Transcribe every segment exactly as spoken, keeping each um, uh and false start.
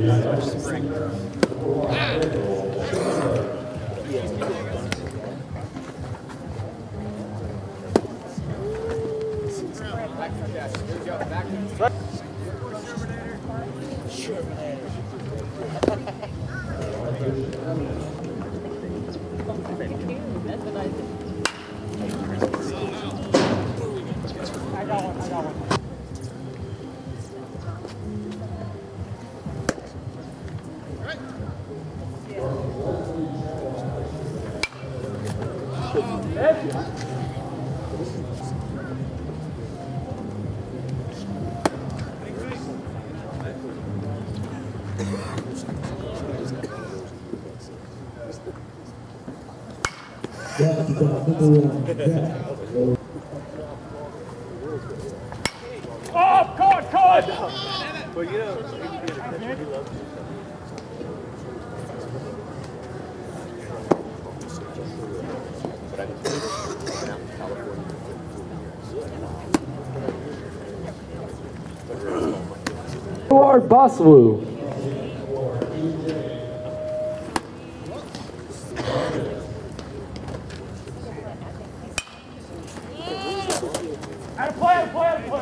Oh, God, God! Well, you know, he loves you. Lord Boswoo. Out of play, out of play, out of play.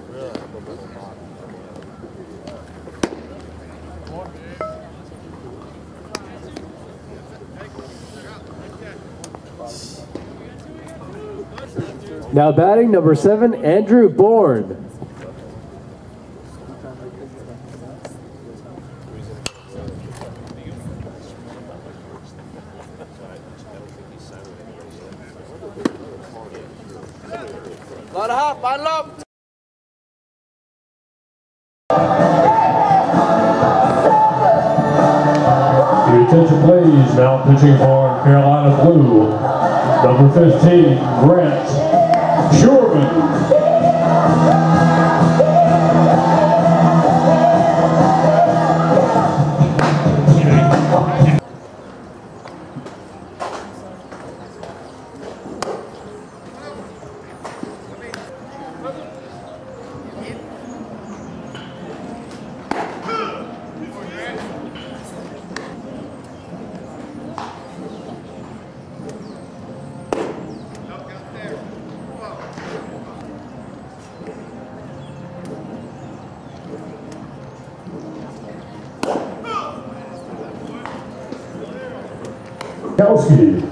Now batting number seven, Andrew Bourne. Lot of hop, bottle up. Your attention please, now pitching for Carolina Blue, number fifteen, Grant Schuermann. Kowski.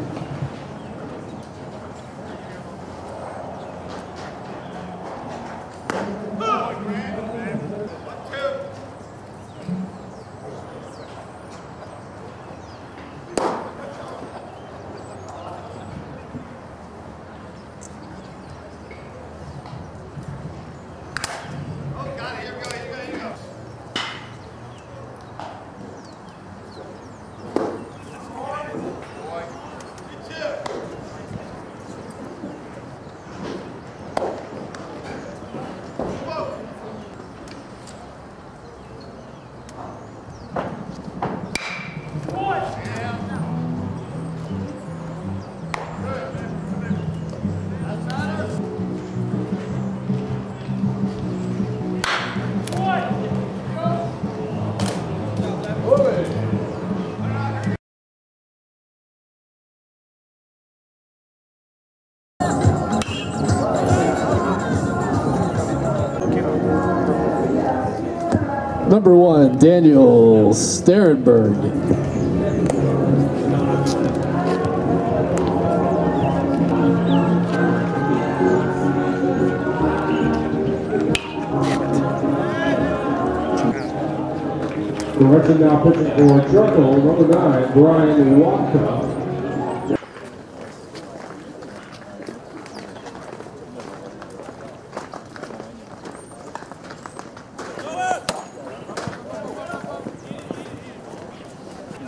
Number one, Daniel Sterenberg. Correction now pitching for Charcoal, number nine, Brian Walker.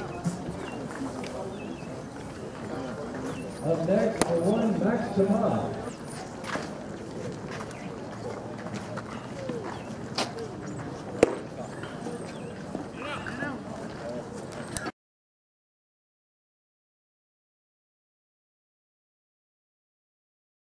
Up next, for one, Max Tamaz.